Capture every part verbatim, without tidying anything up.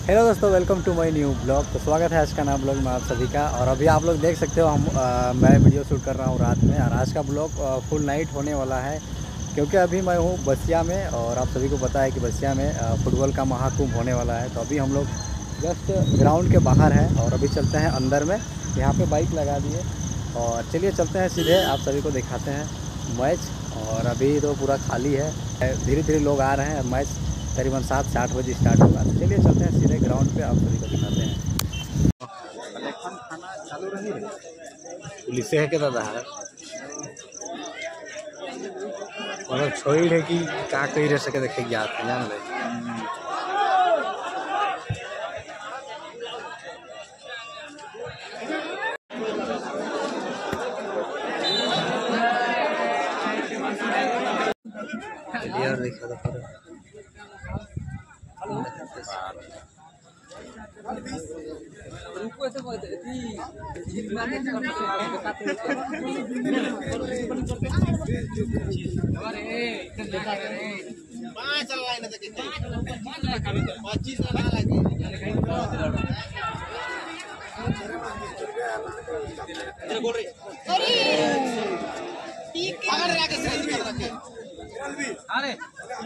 Hello दोस्तों, welcome to my new blog. तो स्वागत है आज का नया ब्लॉग में आप सभी का। और अभी आप लोग देख सकते हो हम आ, मैं वीडियो शूट कर रहा हूँ रात में। और आज का ब्लॉग फुल नाइट होने वाला है क्योंकि अभी मैं हूँ बसिया में। और आप सभी को पता है कि बसिया में आ, फुटबॉल का महाकुंभ होने वाला है। तो अभी हम लोग जस्ट ग्राउंड के बाहर हैं और अभी चलते हैं अंदर में। यहाँ पे बाइक लगा दिए और चलिए चलते हैं सीधे, आप सभी को दिखाते हैं मैच। और अभी तो पूरा खाली है, धीरे धीरे लोग आ रहे हैं। मैच करीबन सात से आठ बजे स्टार्ट होगा। तो चलिए चलते हैं सीधे ग्राउंड पे, आप सभी को दिखाते हैं। खाना चालू रही है पुलिस है के दादा है मतलब छोड़ है कि का कही रह सके देखे जाते हैं जान ले। चलिए और देखा तो अरे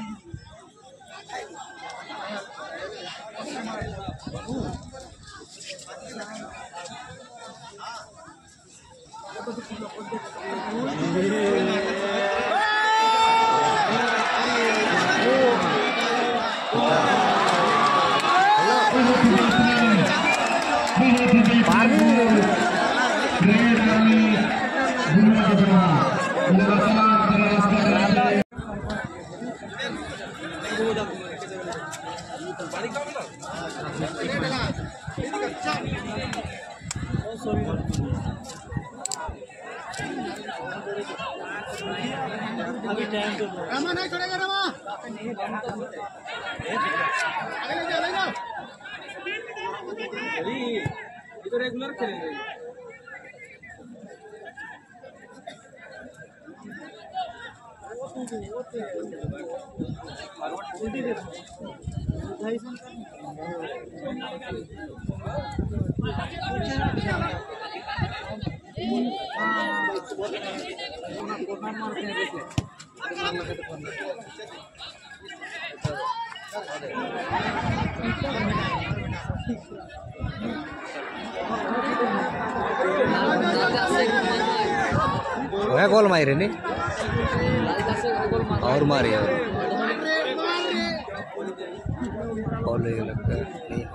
अभी टाइम तो रमा नहीं छोड़ेगा रमा आगे ले जाओ ले जाओ अरे ये तो रेगुलर खेलेंगे। वह गोल मारे नहीं और मारे गोल लगता है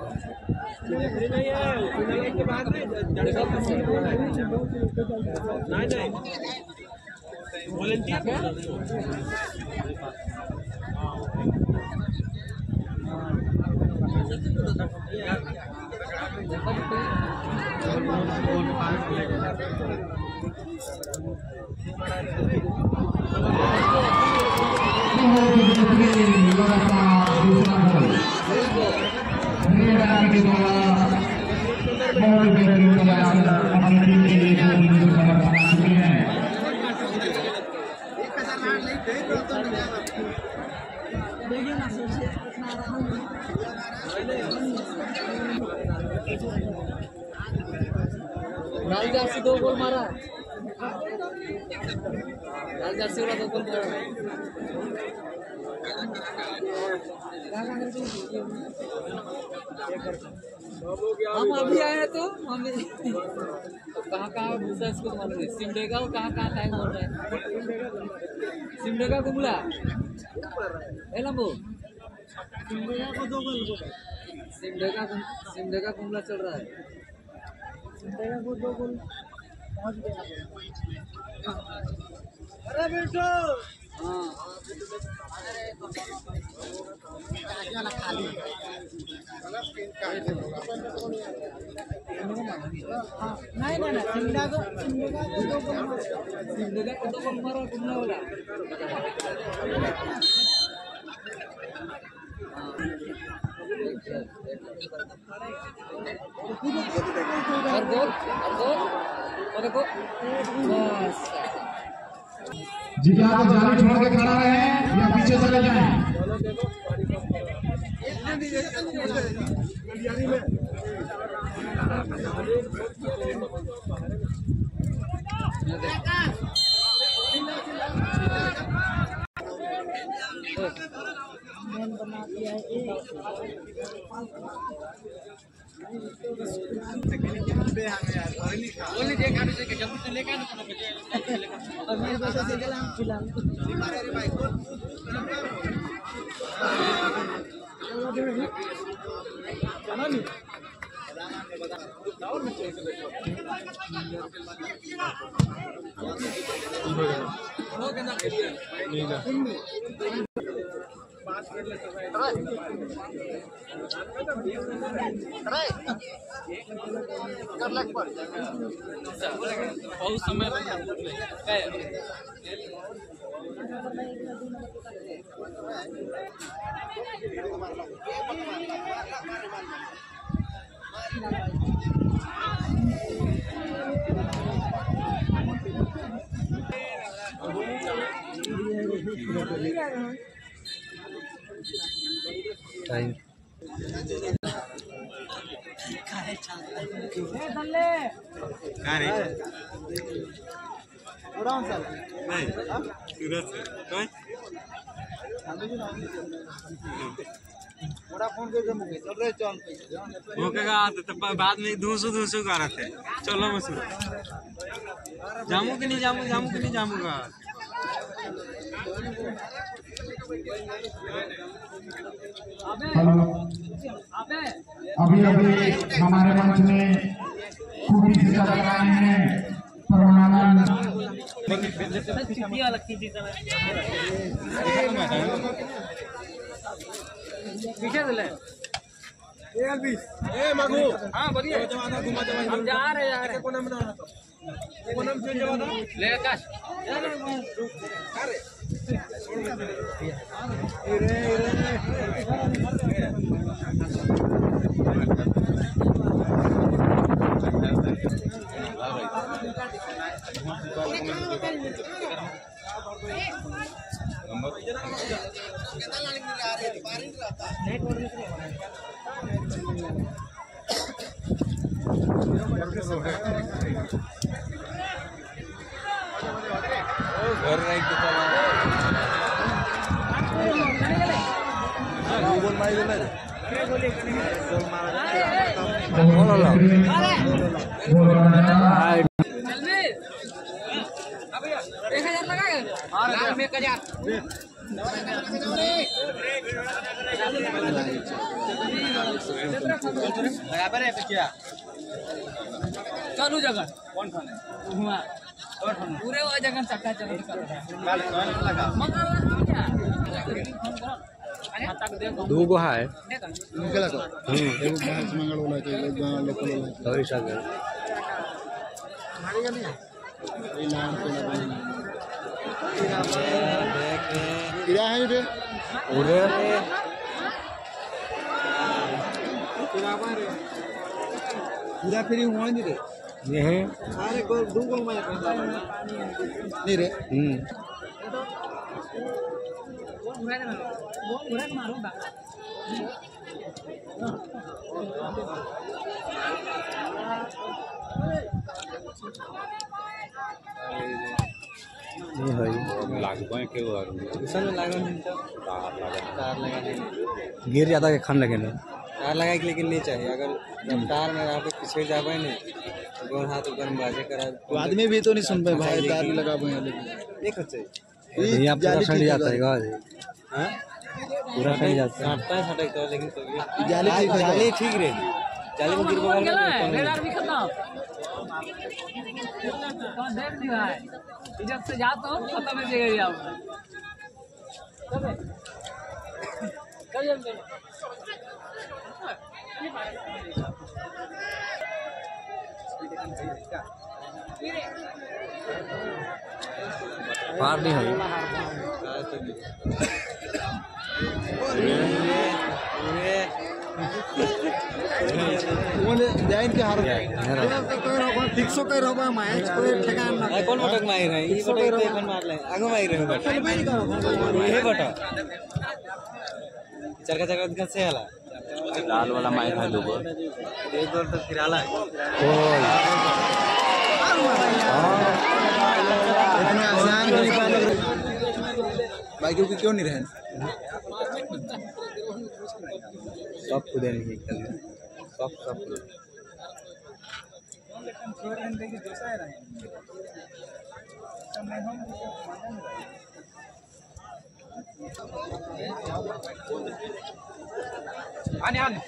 लाल जर्सी दो गोल मारा, लाल जर्सी वाला दो गोल मारा। हम अभी आए हैं तो हम कहाँ कहाँ घुसा इसको तो मालूम है। सिमडेगा और कहाँ कहाँ टाइम हो रहा है। सिमडेगा कुमला ए लंबू सिमडेगा को दो गोल सिमडेगा सिमडेगा कुमला चल रहा है। सिमडेगा को दो गोल पहुंच गया। अरे बेटो हाँ खाली नहीं नहीं नहीं सिमडेगा सिमडेगा को दो गोल सिमडेगा को दो गोल मारा कुमला वाला। और गोल और गोल और देखो बस जी क्या आप जाली छोड़ के खड़ा रहे या पीछे चले जाएं। बहुत समय टाइम बाद में दूसो दूसो का रहते चलो मसूर जामू कि नहीं जामू जामू कि नहीं जामूगा अभी अभी हमारे मंच में खूबी से चल रहे हैं परमानंद हाँ बढ़िया हम जा रहे जा रहे ले आकाश घर नहीं बोल मार एक हजार लगा में एक हजार बराबर है क्या चालू जगह कौन खाने पूरे वो जगह चक्का चल दो गो है निकला तो एक भैंस मंगल वाला के एक गांव लोकल वाला तो ऐसा कर ये नाम पे क्या है ये पूरे पूरा फ्री हुआ नहीं रे ये है अरे को दो को मैं नहीं रे हम्म ये है लागबे के और किसन में लागन तो तार लगा तार लगा गिर जाता के खन लगे ना तार लगा के लेकिन नहीं चाहिए अगर जब तार में आप पीछे जाबे नहीं गोर हाथ ऊपर बाजे करा तो आदमी भी तो नहीं सुन पाए भाई तार लगा हुए हैं लेकिन देखो चाहिए ये पूरा सड़ जाता है गाज हां पूरा सड़ जाता है काटता है सटक तो लेकिन तो जाली ठीक है जाली ठीक रहेगी जाली में गिर बगल में रेडार भी खत्म कौन देख नहीं रहा है इज्जत से जा तो खत्म है एरिया में कल जल्दी पार नहीं है बोले जाइन के हार ठीक सो कर होगा मैच कोई ठिकाना ना कौन बटक मार है ई बटक तो कौन मार ले आगो मार रहे बटक ये बटक चरका चरका दिखा से हला लाल वाला माइक है दो गो एक दो तो किराला है इतना आसान नहीं पाले भाई क्योंकि क्यों नहीं रहे सब खुदे नहीं खेल सब सब आने आने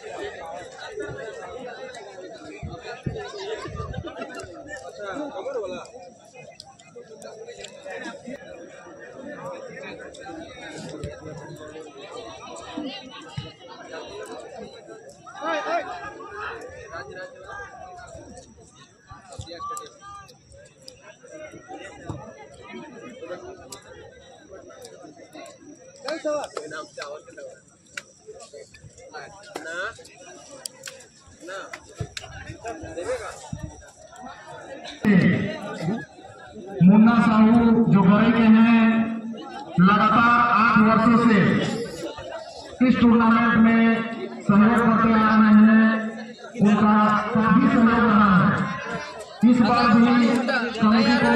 मुन्ना साहू जो गौरई के हैं लगातार आठ वर्षों से इस टूर्नामेंट में सहयोग करते आ रहे हैं। उनका काफी सहयोग रहा है। इस बार भी कमेटी को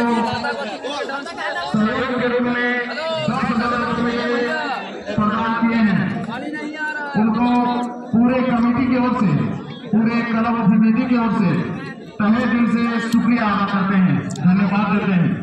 सहयोग के रूप में दस हजार रुपये प्रदान किए हैं। उनको पूरे कमेटी की ओर से, पूरे क्लब समिति की ओर से तहे दिल से शुक्रिया अदा करते हैं, धन्यवाद देते हैं।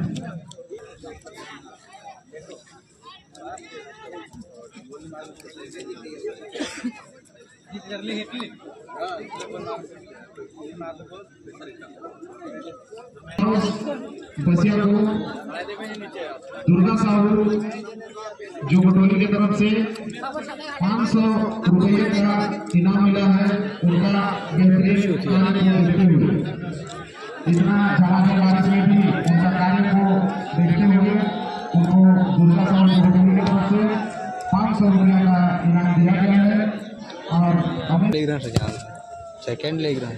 बसिया को दुर्गा साहू जो बटोली की तरफ से पाँच सौ रुपये का इनाम मिला है, उनका बेहतरीन कार्य को देखते हुए, इतना जमाने बारिश में भी उनका कार्य को देखते हुए उनको दुर्गा साहू जो बटोली की तरफ से पाँच सौ रुपये का इनाम दिया गया है। और हमें सेकेंड ले रहा है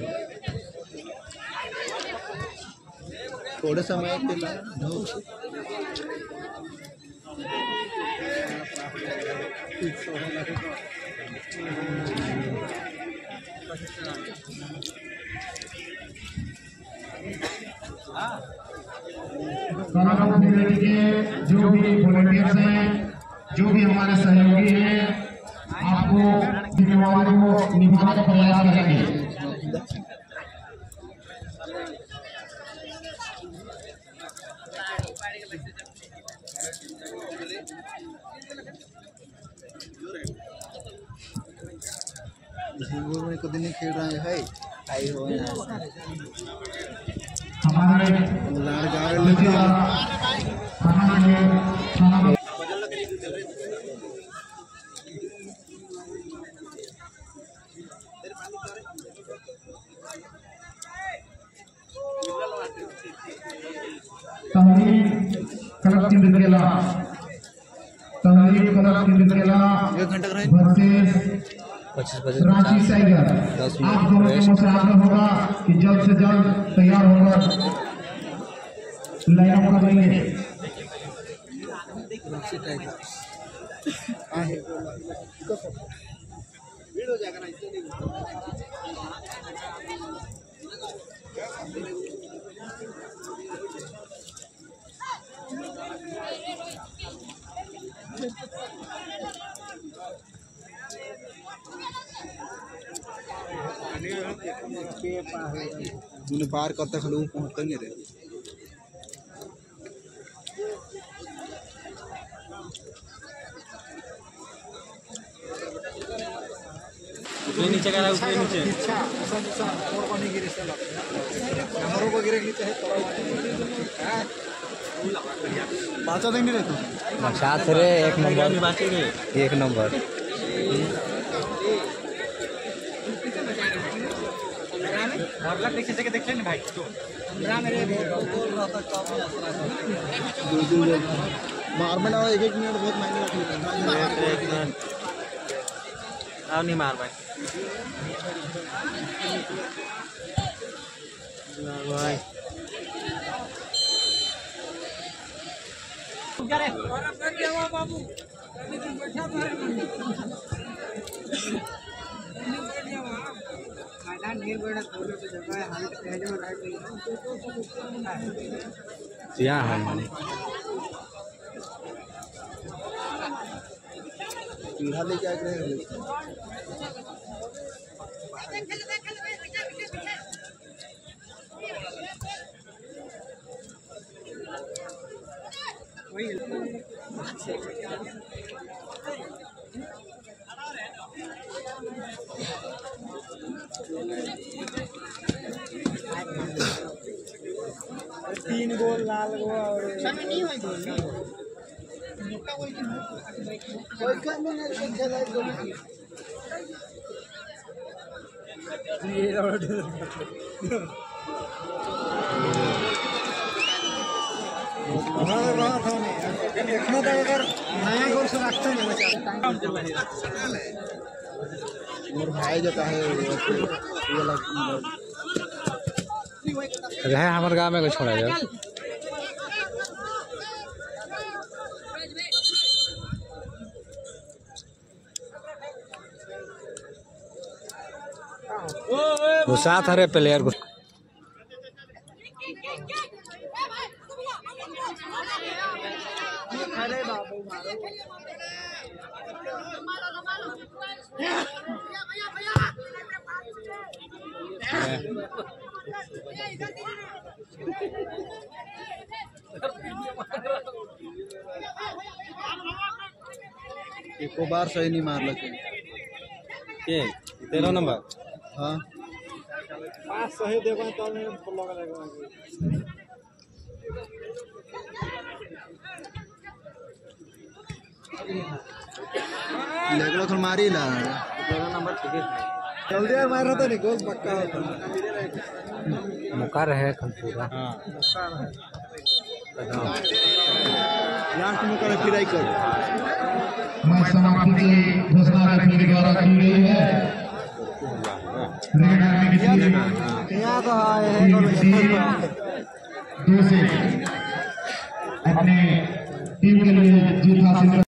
थोड़े समय के लिए कमेटी के जो भी वॉलंटियर्स हैं, जो भी हमारे सहयोगी हैं, आपको जिम्मेवारी को निभाने का प्रयास करेंगे। में को दिन खेल रहे हैं आई हो हमारे तहरीर क्लब किंदकेला तहरीर क्लब किंदकेला वर्सेस पच्चीस पच्चीस रांची टाइगर। दस आप दोनों के मुझसे आग्रह होगा कि जल्द से जल्द तैयार होकर लाइन अप कर लेंगे। पार करते खड़े पहुंचते नहीं रहे ऊपर नीचे करा ऊपर नीचे अच्छा अच्छा और पानी गिरे से हमारों को गिरे नीचे है बाचा देंगे रे तो साथ रे एक नंबर बाकी रे एक नंबर भरला कैसे जगह देख लेना भाई तो मार में ना एक एक मिनट बहुत मायने रखते हैं आओ नहीं मार भाई भाई क्या रे और अब क्या हुआ बाबू बैठा यहाँ है पीढ़ा लेके आ गए तीन गोल लाल गोल और नहीं होई गोल कोई काम नहीं खेला गोल ये रोड हमारे बात होने देखना था अगर नया गोल से रखते नहीं और भाई जो है ये लग रहे हमारे गाँव में कुछ छोड़ा जाए वो साथ हरे प्लेयर को एक बार सही नहीं मार लगे के तेरह नंबर हाँ पाँच सही देखो तो नहीं लगा लगेगा लेगलो तो मारी ला तेरह नंबर ठीक है जल्दी यार मार रहा था नहीं गोल पक्का होता मौका रहे खलपूरा हाँ लास्ट में कर फिर आई कर मैच समाप्ति की घोषणा रेफरी द्वारा की गई है रेड आर्मी की टीम यहाँ तो है दो से अपने टीम के लिए जीत हासिल